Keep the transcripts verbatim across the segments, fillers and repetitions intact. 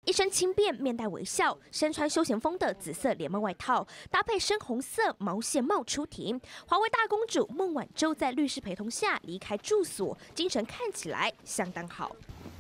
一身轻便，面带微笑，身穿休闲风的紫色连帽外套，搭配深红色毛线帽出庭。华为大公主孟晚舟在律师陪同下离开住所，精神看起来相当好。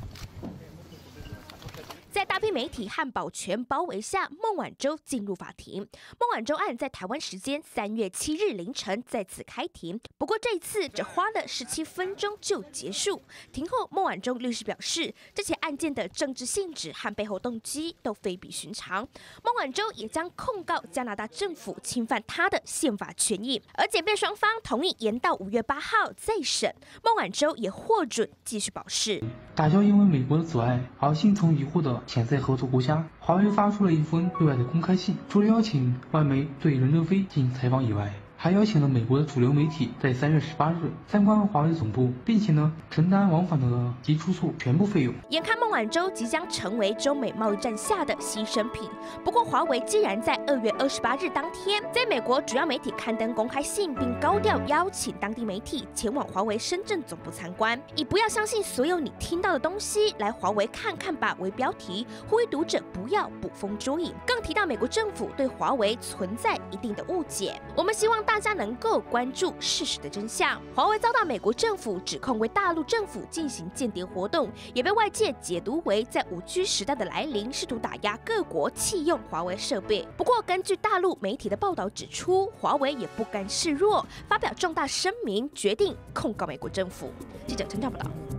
在大批媒体和保全包围下，孟晚舟进入法庭。孟晚舟案在台湾时间三月七日凌晨再次开庭，不过这次只花了十七分钟就结束。庭后，孟晚舟律师表示，这起案件的政治性质和背后动机都非比寻常。孟晚舟也将控告加拿大政府侵犯她的宪法权益，而检辩双方同意延到五月八号再审。孟晚舟也获准继续保释。 大校因为美国的阻碍而心存疑惑的。 潜在合作国家，华为发出了一封对外的公开信，除了邀请外媒对任正非进行采访以外，还邀请了美国的主流媒体在三月十八日参观华为总部，并且呢承担往返的及住宿全部费用。 眼看孟晚舟即将成为中美贸易战下的牺牲品，不过华为既然在二月二十八日当天，在美国主要媒体刊登公开信，并高调邀请当地媒体前往华为深圳总部参观，以不要相信所有你听到的东西，来华为看看吧为标题，呼吁读者不要捕风捉影，更提到美国政府对华为存在一定的误解。我们希望大家能够关注事实的真相。华为遭到美国政府指控为大陆政府进行间谍活动，也被外界解读为在 五 G 时代的来临，试图打压各国弃用华为设备。不过，根据大陆媒体的报道指出，华为也不甘示弱，发表重大声明，决定控告美国政府。记者陈兆报道。